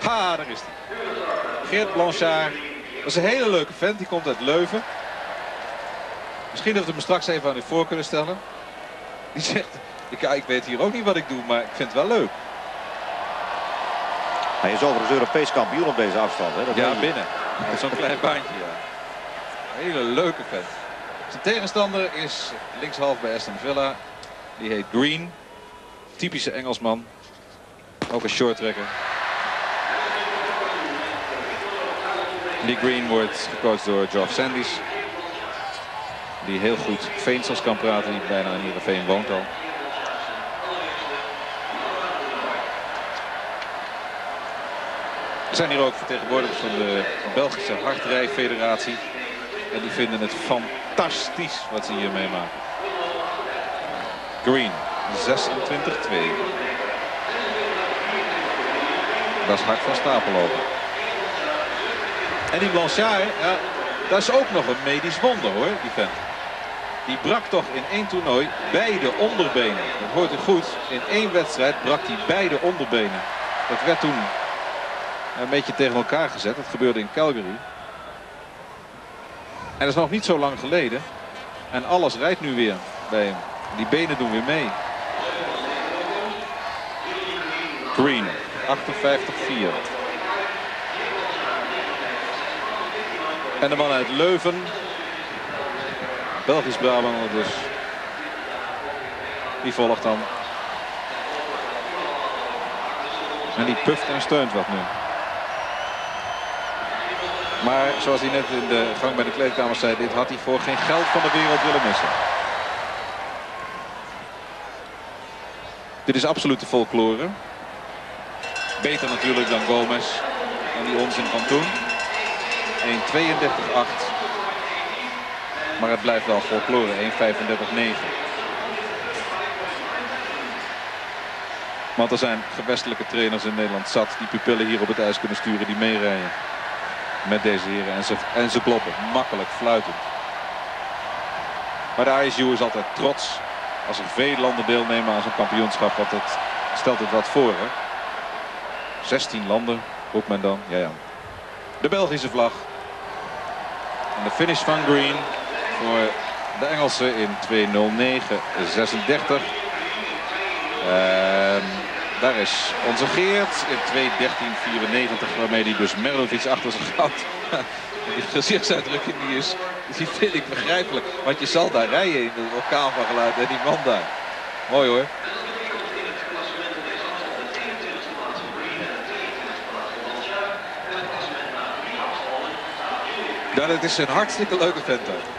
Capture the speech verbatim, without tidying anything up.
Ha, daar is hij. Geert Blanchard. Dat is een hele leuke vent. Die komt uit Leuven. Misschien dat we hem straks even aan u voor kunnen stellen. Die zegt, ik, ik weet hier ook niet wat ik doe, maar ik vind het wel leuk. Hij is overigens Europees kampioen op deze afstand. Hè? Dat ja, binnen. Zo'n klein baantje, ja. Een hele leuke vent. Zijn tegenstander is linkshalf bij Aston Villa. Die heet Green. Typische Engelsman. Ook een shorttrekker. Die Green wordt gecoacht door Geoff Sandys. Die heel goed Veensels kan praten. Die bijna in Heerenveen woont al. Er zijn hier ook vertegenwoordigers van de Belgische Hardrijfederatie. En die vinden het fantastisch wat ze hier meemaken. Green, zesentwintig twee. Dat is hard van stapel lopen. En die Blanchard, ja, dat is ook nog een medisch wonder hoor, die vent. Die brak toch in één toernooi beide onderbenen. Dat hoort u goed. In één wedstrijd brak hij beide onderbenen. Dat werd toen een beetje tegen elkaar gezet. Dat gebeurde in Calgary. En dat is nog niet zo lang geleden. En alles rijdt nu weer bij hem. Die benen doen weer mee. Green, achtenvijftig vier. En de man uit Leuven. Belgisch Brabander dus. Die volgt dan. En die puft en steunt wat nu. Maar zoals hij net in de gang bij de kleedkamer zei, dit had hij voor geen geld van de wereld willen missen. Dit is absolute folklore. Beter natuurlijk dan Gomez en die onzin van toen. één tweeëndertig acht. Maar het blijft wel folklore. één vijfendertig negen. Want er zijn gewestelijke trainers in Nederland zat die pupillen hier op het ijs kunnen sturen die meerijden. Met deze heren. En ze, en ze kloppen. Makkelijk, fluitend. Maar de I S U is altijd trots. Als er veel landen deelnemen aan zo'n kampioenschap. Want het stelt het wat voor. Hè? zestien landen roept men dan. Ja, ja. De Belgische vlag. En de finish van Green. Voor de Engelsen in twee nul negen zesendertig. Uh, daar is onze Geert in twee dertien vierennegentig. Waarmee hij dus Merlovic achter zich houdt. Die gezichtsuitdrukking die is, die vind ik begrijpelijk. Want je zal daar rijden in het orkaan van geluid. En die man daar. Mooi hoor. Ja, dat is een hartstikke leuke vent ook.